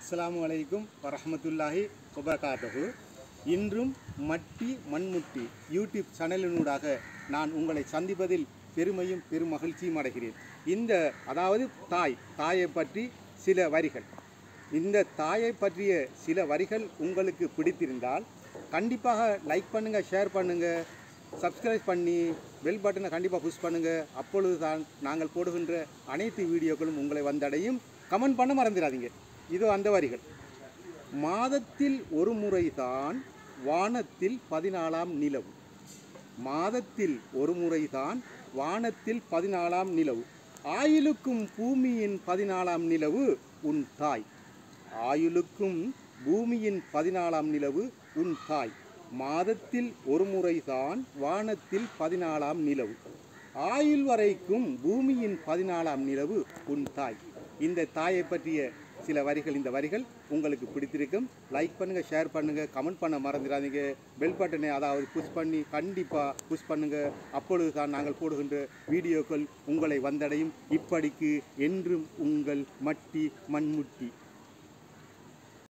அஸ்ஸலாமு அலைக்கும் வரஹ்மத்துல்லாஹி வபரகாத்துஹு. இன்றும் மட்டி மண்முட்டி யூடியூப் சேனலினூடாக நான் உங்களை சந்திப்பதில் பெருமையும் பெரும் மகிழ்ச்சியும் அடைகிறேன். அதாவது தாயை பற்றி சில வரிகள். இந்த தாயை பற்றிய சில வரிகள் உங்களுக்கு பிடித்திருந்தால் கண்டிப்பாக லைக் பண்ணுங்கள், ஷேர் பண்ணுங்கள், சப்ஸ்கிரைப் பண்ணி பெல் பட்டனை கண்டிப்பாக புஷ் பண்ணுங்கள். அப்பொழுது தான் நாங்கள் போடுகின்ற அனைத்து வீடியோக்களும் உங்களை வந்தடையும். கமெண்ட் பண்ண மறந்துடாதீங்க. இதோ அந்த வரிகள். மாதத்தில் ஒரு முறைதான் வானத்தில் 14ஆம் நிலவு. மாதத்தில் ஒரு முறைதான் வானத்தில் 14ஆம் நிலவு. ஆயுளுக்கும் பூமியின் 14ஆம் நிலவு உன் தாய். ஆயுளுக்கும் பூமியின் 14ஆம் நிலவு உன் தாய். மாதத்தில் ஒரு முறைதான் வானத்தில் 14ஆம் நிலவு. ஆயுள் வரைக்கும் பூமியின் 14ஆம் நிலவு உன் தாய். இந்த தாயை பற்றிய சில வரிகள். இந்த வரிகள் உங்களுக்கு பிடித்திருக்கும். லைக் பண்ணுங்கள், ஷேர் பண்ணுங்கள், கமெண்ட் பண்ண மறந்துடாதீங்க. பெல் பட்டனை அதாவது புஷ் பண்ணி கண்டிப்பாக புஷ் பண்ணுங்கள். அப்பொழுது தான் நாங்கள் போடுகின்ற வீடியோக்கள் உங்களை வந்தடையும். இப்படிக்கு என்றும் உங்கள் மட்டி மண்முட்டி.